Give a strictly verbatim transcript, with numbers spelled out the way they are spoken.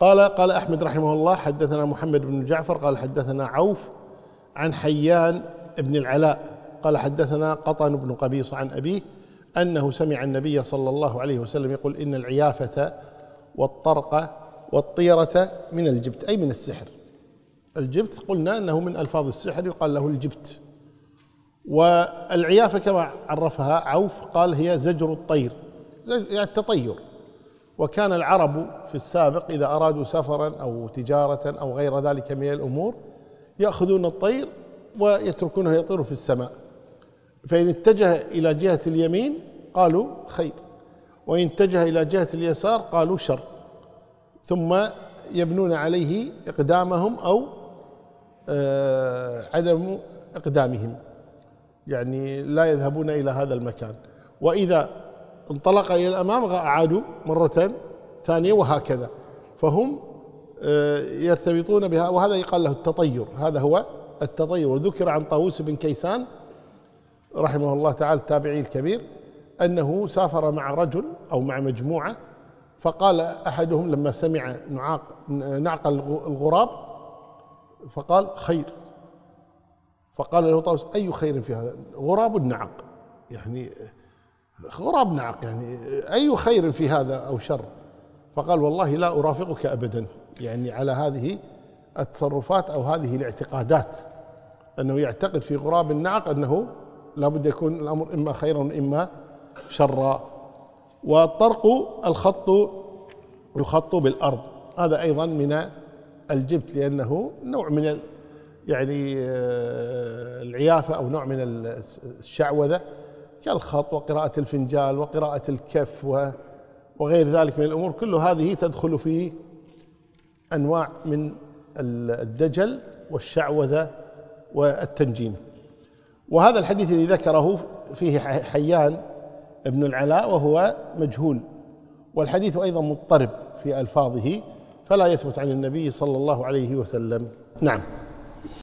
قال قال أحمد رحمه الله حدثنا محمد بن جعفر قال حدثنا عوف عن حيان بن العلاء قال حدثنا قطن بن قبيصة عن أبيه أنه سمع النبي صلى الله عليه وسلم يقول إن العيافة والطرق والطيرة من الجبت، أي من السحر. الجبت قلنا أنه من ألفاظ السحر يقال له الجبت. والعيافة كما عرفها عوف قال هي زجر الطير، يعني التطير. وكان العرب في السابق إذا أرادوا سفرا أو تجارة أو غير ذلك من الأمور يأخذون الطير ويتركونه يطير في السماء، فإن اتجه إلى جهة اليمين قالوا خير، وإن اتجه إلى جهة اليسار قالوا شر، ثم يبنون عليه إقدامهم أو عدم إقدامهم، يعني لا يذهبون إلى هذا المكان. وإذا انطلق إلى الأمام أعادوا مرة ثانية، وهكذا. فهم يرتبطون بها، وهذا يقال له التطير. هذا هو التطير. وذكر عن طاووس بن كيسان رحمه الله تعالى التابعي الكبير أنه سافر مع رجل أو مع مجموعة، فقال أحدهم لما سمع نعاق نعق الغراب فقال خير، فقال له طاووس أي خير في هذا؟ غراب النعق، يعني غراب نعق، يعني أي خير في هذا أو شر؟ فقال والله لا أرافقك أبدا، يعني على هذه التصرفات أو هذه الاعتقادات، أنه يعتقد في غراب النعق أنه لا بد يكون الأمر إما خيرا وإما شرا. والطرق الخط يخط بالأرض، هذا أيضا من الجبت، لأنه نوع من يعني العيافة أو نوع من الشعوذة كالخط وقراءة الفنجال وقراءة الكف وغير ذلك من الأمور. كل هذه تدخل في أنواع من الدجل والشعوذة والتنجيم. وهذا الحديث الذي ذكره فيه حيان ابن العلاء وهو مجهول، والحديث أيضا مضطرب في ألفاظه، فلا يثبت عن النبي صلى الله عليه وسلم. نعم.